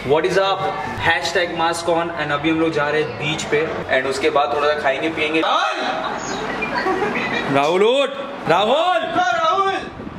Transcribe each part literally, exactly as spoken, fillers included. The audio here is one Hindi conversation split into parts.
What is up, hashtag mask on. And अभी हम लोग जा रहे हैं बीच पे एंड उसके बाद थोड़ा सा खाएंगे पियेंगे। राहुल उठ, राहुल राहुल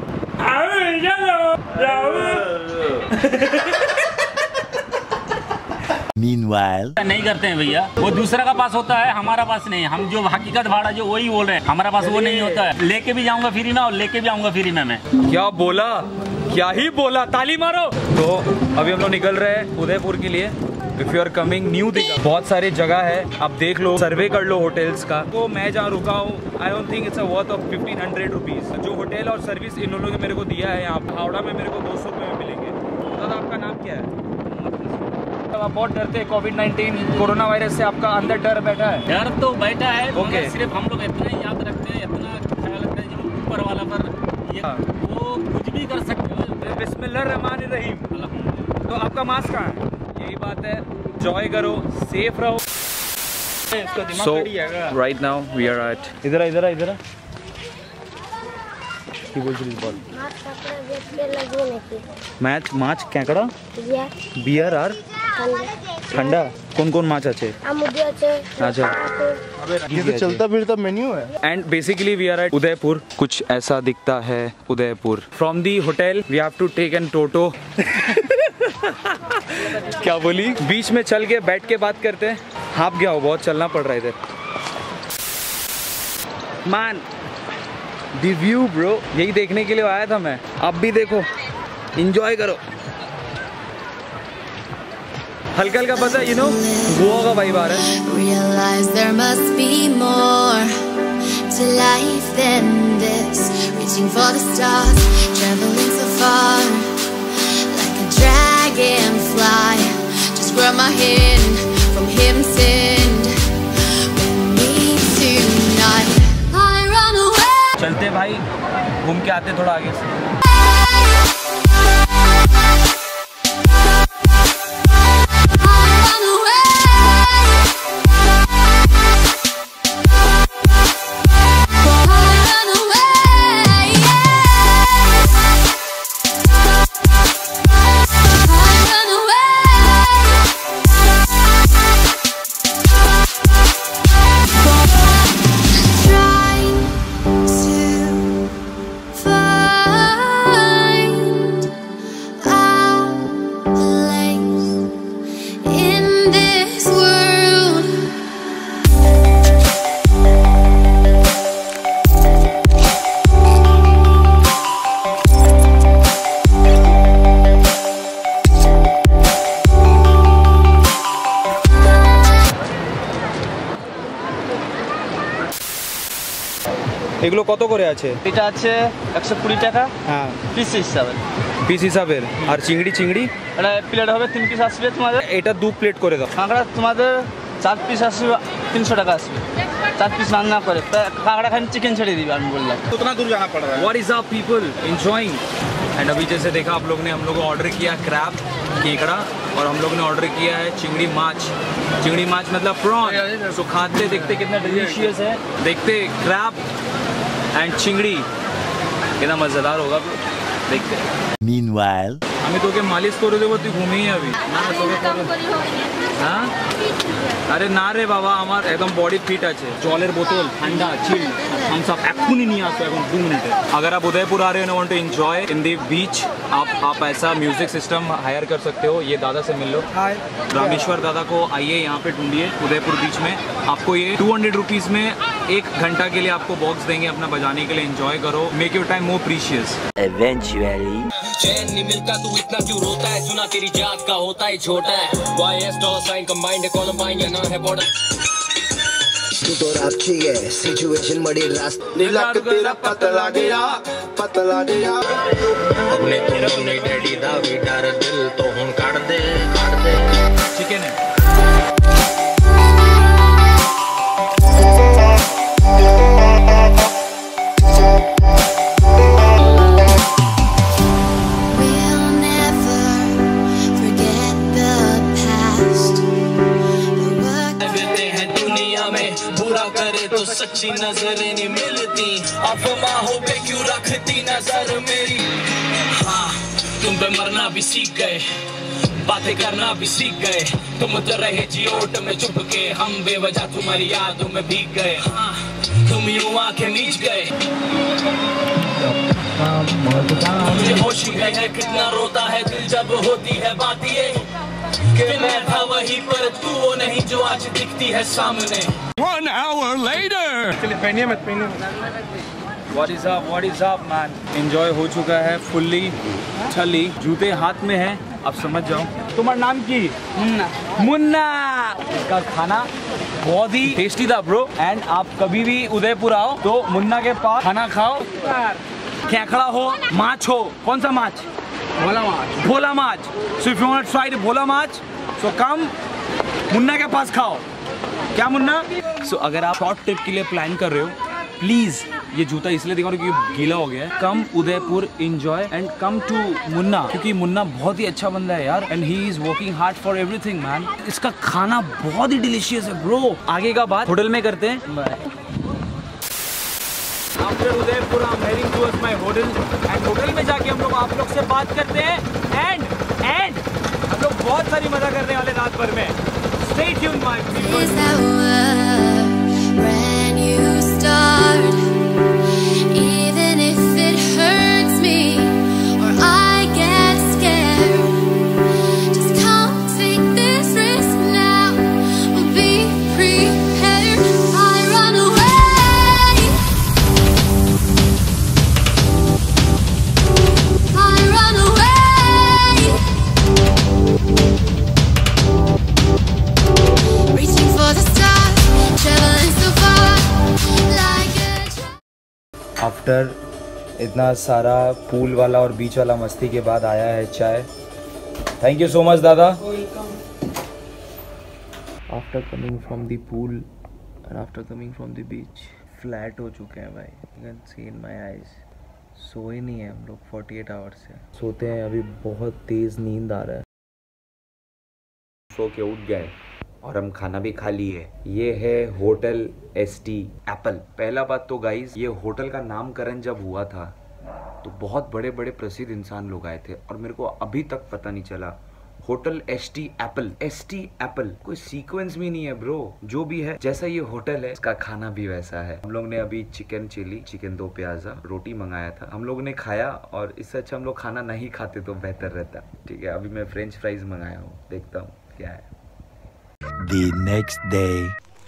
Meanwhile, नहीं करते हैं भैया, वो दूसरा का पास होता है, हमारा पास नहीं। हम जो हकीकत भाड़ा जो वही बोल रहे हैं, हमारा पास वो नहीं होता है। लेके भी जाऊंगा फ्री में और लेके भी आऊंगा फ्री में। मैं क्या बोला, क्या ही बोला, ताली मारो। तो अभी हम लोग निकल रहे हैं उदयपुर के लिए। If you are coming New Digha, बहुत सारी जगह है, आप देख लो, सर्वे कर लो होटल्स का। तो मैं जहाँ रुका हूँ I don't think it's a worth of fifteen hundred rupees. जो होटल और सर्विस इन लोगों ने मेरे को दिया है यहाँ हावड़ा में, मेरे को दो सौ रुपये में मिलेंगे। दादा आपका नाम क्या है? आप बहुत डरते हैं कोविड नाइन्टीन कोरोना वायरस से, आपका अंदर डर बैठा है? डर तो बैठा है, okay. सिर्फ हम लोग इतना ही याद रखते हैं, इतना ख्याल रखते हैं जो ऊपर वाला पर ये वो कुछ भी कर सकते हैं। बिस्मिल्लाह रहमान रहीम। तो आपका मास्क कहाँ है? यही बात है, एंजॉय करो, सेफ रहो। So right now we are at इधर इधर इधर की बोल रही बॉल मैच माछ कैकड़ा बियर और ठंडा। कौन कौन माछ अच्छे? अच्छा, ये तो चलता फिरता मेन्यू है। And basically we are at Udaipur. कुछ ऐसा दिखता है Udaipur. From the hotel we have to take an toto. क्या बोली? बीच में चल के बैठ के बात करते हैं। हाफ गया हो, बहुत चलना पड़ रहा है इधर। मान दी व्यू ब्रो, यही देखने के लिए आया था मैं। आप भी देखो, एंजॉय करो। हल्का हल्का पता है, यू नो गोवा का वाइब आ रहा है। Realize there must be more to life than this. Reaching for the stars, traveling so far, like a dragonfly. Just grab my hand from heaven send. With me tonight. I run away. चलते भाई, घूम के आते थोड़ा आगे से। এগুলো কত করে আছে? এটা আছে একশো কুড়ি টাকা। হ্যাঁ, পিস হিসাবে। পিস হিসাবের। আর চিংড়ি চিংড়ি এটা প্লেট হবে তিন পিস আসবে তোমাদের। এটা দু প্লেট করে দাও। কাঁকড়া তোমাদের চার পিস আসবে, তিনশো টাকা আসবে। চার পিস রান্না করে কাঁকড়া খান চিকেন ছেড়ে দিবে। আমি বললাম उतना दूर जाना पड़ रहा है। What is up people? Enjoying? And अभी जैसे देखा आप लोग ने, हम लोग ऑर्डर किया क्रैब केकड़ा और हम लोग ने ऑर्डर किया है चिंगड़ी माछ। चिंगड़ी माछ मतलब प्रॉन। तो खाते देखते कितना डिलीशियस है, देखते क्रैब एंड चिंगड़ी कितना मजेदार होगा, देखते। meanwhile, আমি তোকে মালিশ করে দেবো, তুই ঘুমিয়ে যাবি। না তোকে হ্যাঁ, আরে না রে বাবা, আমার একদম বডি ফিট আছে। জলের বোতল ঠান্ডা চিল हम सब एखुनी नहीं आते এখন दो मिनट। अगर आप उदयपुर आ रहे हो, want to enjoy in the beach, आप आप ऐसा म्यूजिक सिस्टम हायर कर सकते हो। ये दादा से मिल लो, रामेश्वर दादा को आइए यहाँ पे ढूंढिए उदयपुर बीच में। आपको ये टू हंड्रेड रुपीज में एक घंटा के लिए आपको बॉक्स देंगे अपना बजाने के लिए। एंजॉय करो, make your time more precious. eventually, चैन नहीं मिलता तू इतना क्यों रोता है? सुना तेरी जात का होता है छोटा है। Y S dollar sign combined है, कॉलम्बाइन या ना है बॉर्डर। तू तो राक्षी है, सिचुएशन बड़ी रास नीला तेरा पतला गया पतला गया। अपने तुम नहीं डैडी दा भी डर दिल तो हम काट दे काट दे। चिकन है सच्ची नजरें नहीं मिलती, अफवाहों पे क्यों रखती नजर मेरी। हाँ तुम पे मरना भी सीख गए, बातें करना भी सीख गए। तुम तो रहे जियोट में चुप के, हम बेवजह तुम्हारी यादों में भीग गए। हाँ, तुम यूं आंखें मीच गए। मुझे होश ही है कितना रोता है दिल जब होती है बात ये कि मैं था वहीं पर तू वो नहीं जो आज दिखती है सामने। One hour later. चलिए पहनिए मत पहनिए। What is up? What is up, man? Enjoy हो चुका है fully, छली जूते हाथ में है, आप समझ जाओ। तुम्हारा नाम की? मुन्ना। मुन्ना का खाना बहुत ही टेस्टी था ब्रो। एंड आप कभी भी उदयपुर आओ तो मुन्ना के पास खाना खाओ। खेखड़ा हो, माछ हो, कौन सा माछ? भोला माछ। भोला माछ। So if you want to try the भोला माछ, so come मुन्ना के पास खाओ। क्या मुन्ना? So अगर आप शॉर्ट ट्रिप के लिए प्लान कर रहे हो, प्लीज ये जूता इसलिए दिखा रहा हूँ क्योंकि गीला हो गया है। Come Udaipur enjoy and come to Munna, क्योंकि मुन्ना बहुत ही अच्छा बंदा है यार। And he is working hard for everything man. इसका खाना बहुत ही डिलीशियस है ब्रो। आगे का बात होटल में करते हैं। Bye. After Udaipur I am heading towards my hotel and hotel में जाके हम लोग आप लोग से बात करते हैं। एंड एंड हम लोग बहुत सारी मजा करने वाले रात भर में। Stay tuned my people. Is that word when you start? Even if it hurts me or I get scared, just come take this risk now. We'll be prepared. I run away. I run away. Reaching for the stars, traveling so far like a after इतना सारा पूल वाला और बीच वाला मस्ती के बाद आया है चाय। थैंक यू सो मच दादा। After coming from the pool and after coming from the beach flat हो चुके हैं भाई। You can see in my eyes. सोए नहीं है हम लोग अड़तालीस आवर्स से। सोते हैं अभी बहुत तेज नींद आ रहा है। सो के उठ गए और हम खाना भी खा लिए। ये है होटल एस टी एप्पल। पहला बात तो गाइस, ये होटल का नामकरण जब हुआ था तो बहुत बड़े बड़े प्रसिद्ध इंसान लोग आए थे और मेरे को अभी तक पता नहीं चला hotel S T apple. S T apple कोई सीक्वेंस भी नहीं है ब्रो। जो भी है, जैसा ये होटल है इसका खाना भी वैसा है। हम लोग ने अभी चिकन चिली, चिकन दो प्याजा, रोटी मंगाया था। हम लोग ने खाया और इससे अच्छा हम लोग खाना नहीं खाते तो बेहतर रहता। ठीक है, अभी मैं फ्रेंच फ्राइज मंगाया हूँ, देखता हूँ क्या है। The next day.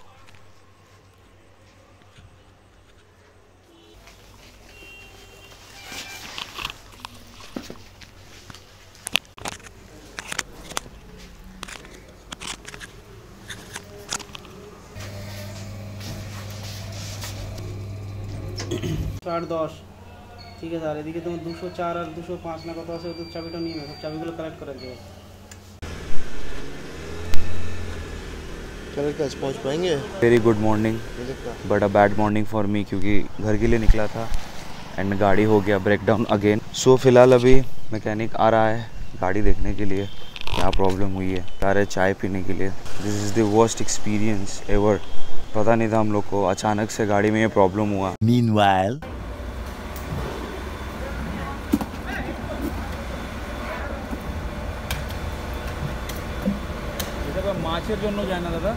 আট দশ ঠিক আছে। আর এদিকে তোমার দুশো চার আর দুশো পাঁচ না কত আছে, ওদের চাবিটা নিয়ে নাও, চাবিগুলো কালেক্ট করে দিও। पहुंच पाएंगे। Very good morning but a bad morning for me, क्योंकि घर के लिए निकला था एंड गाड़ी हो गया ब्रेक डाउन अगेन। सो फिलहाल अभी मैकेनिक आ रहा है गाड़ी देखने के लिए क्या प्रॉब्लम हुई है। आ रहे चाय पीने के लिए। This is the worst experience ever. पता नहीं था हम लोग को, अचानक से गाड़ी में ये प्रॉब्लम हुआ। Meanwhile. মাছের জন্য যায় না দাদা।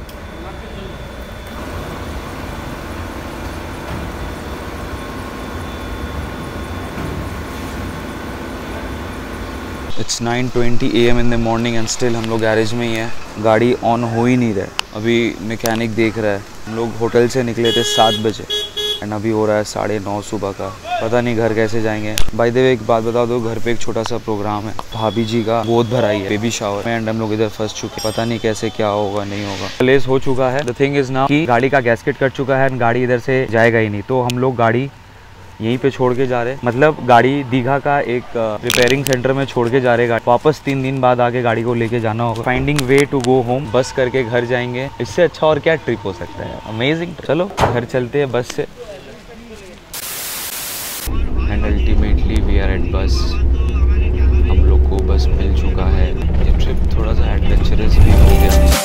It's nine twenty A M in the morning and still हम लोग गैरेज में ही है। गाड़ी ऑन हो ही नहीं रहा है। अभी मैकेनिक देख रहा है। हम लोग होटल से निकले थे सात बजे एंड अभी हो रहा है साढ़े नौ सुबह का। पता नहीं घर कैसे जाएंगे। बाय द वे एक बात बता दो, घर पे एक छोटा सा प्रोग्राम है, भाभी जी का गोद भराई है, बेबी शावर, एंड हम लोग इधर फंस चुके। पता नहीं कैसे क्या होगा नहीं होगा। प्लेस हो चुका है। द थिंग इज नाउ कि गाड़ी का गैस्केट कट चुका है एंड गाड़ी इधर से जाएगा ही नहीं, तो हम लोग गाड़ी यहीं पे छोड़ के जा रहे हैं। मतलब गाड़ी दीघा का एक रिपेयरिंग सेंटर में छोड़ के जा रहे हैं। वापस तीन दिन बाद आके गाड़ी को लेके जाना होगा। Finding way to go home. Bus करके घर जाएंगे। इससे अच्छा और क्या ट्रिप हो सकता है। अमेजिंग। चलो घर चलते हैं बस से। And ultimately we are at bus. हम लोग को बस मिल चुका है। ये ट्रिप थोड़ा सा एडवेंचरस भी हो गया।